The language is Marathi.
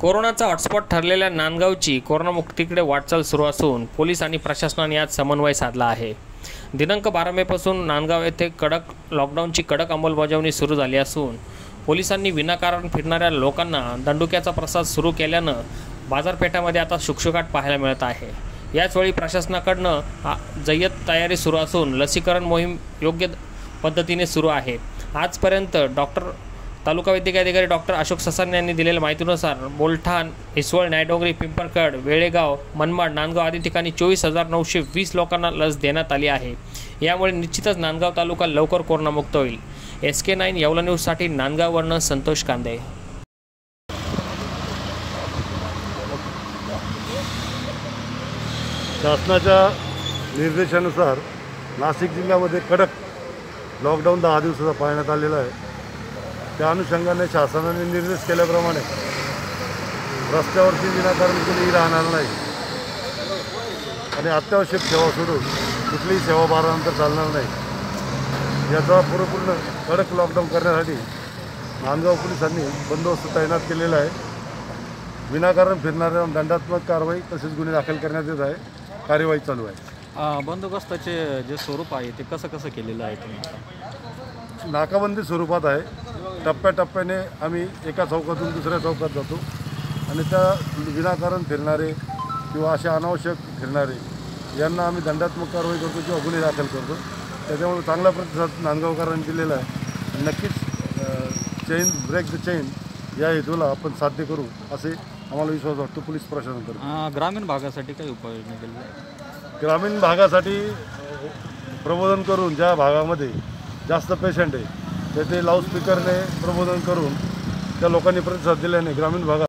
कोरोनाचा हॉटस्पॉट ठरलेल्या नांदगावची कोरोनामुक्तीकडे वाटचाल सुरू असून पोलीस आणि प्रशासनाने यात समन्वय साधला आहे। दिनांक 12 मेपासून नांदगाव येथे लॉकडाऊनची कडक अंमलबजावणी सुरू झाली असून पोलिसांनी विनाकारण फिरणाऱ्या लोकांना दंडुक्याचा प्रसाद सुरू केल्यानं बाजारपेठामध्ये आता शुकशुकाट पाहायला मिळत आहे। याचवेळी प्रशासनाकडून जय्यत तयारी सुरू असून लसीकरण मोहीम योग्य पद्धतीने सुरू आहे। आजपर्यंत तालुका वैद्यकीय अधिकारी डॉक्टर अशोक ससाने यांनी दिलेल्या माहितीनुसार बोलठाण, हिसवळ, न्यायडोंगरी, पिंपळखड, वेळेगाव, मनमाड, नांदगाव आदी ठिकाणी 24,920 लोकांना लस देण्यात आली आहे। यामुळे निश्चितच नांदगाव तालुका लवकर कोरोनामुक्त होईल। SK9 येवला न्यूजसाठी नांदगाववरून संतोष कांदे। शासनाच्या निर्देशानुसार नाशिक जिल्ह्यामध्ये कडक लॉकडाऊन 10 दिवसाचा पाळण्यात आलेला आहे। त्या अनुषंगाने शासनाने निर्देश केल्याप्रमाणे रस्त्यावरती विनाकारण कोणीही राहणार नाही आणि अत्यावश्यक सेवा सोडून कुठलीही सेवा 12 नंतर चालणार नाही। याचा पूर्ण कडक लॉकडाऊन करण्यासाठी नांदगाव पोलिसांनी बंदोबस्त तैनात केलेला आहे। विनाकारण फिरणाऱ्या दंडात्मक कारवाई तसेच गुन्हे दाखल करण्यात येत आहे। कार्यवाही चालू आहे। बंदोबस्ताचे जे स्वरूप आहे ते कसं केलेलं आहे तुम्ही? नाकाबंदी स्वरूपात आहे। टप्प्याटप्प्याने आम्ही एका चौकातून दुसऱ्या चौकात जातो आणि त्या विनाकारण फिरणारे किंवा असे अनावश्यक फिरणारे यांना आम्ही दंडात्मक कारवाई करतो किंवा गुन्हे दाखल करतो। त्याच्यामुळे चांगला प्रतिसाद नांदगावकरांनी दिलेला आहे। नक्कीच ब्रेक द चेन या हेतूला आपण साध्य करू असे आम्हाला विश्वास वाटतो पोलीस प्रशासनाकडून। ग्रामीण भागासाठी काही उपाययोजना केली? ग्रामीण भागासाठी प्रबोधन करून ज्या भागामध्ये जास्त पेशंट आहे तेथे लाऊडस्पीकरने प्रबोधन करून त्या लोकांनी प्रतिसाद दिल्याने ग्रामीण भागात